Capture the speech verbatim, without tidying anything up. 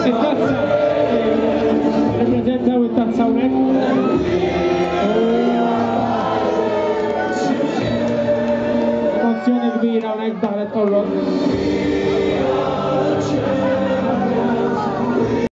tazza rappresenta il tazzauret. Emozzjoni kbira hawnhekk daħlet qorrod.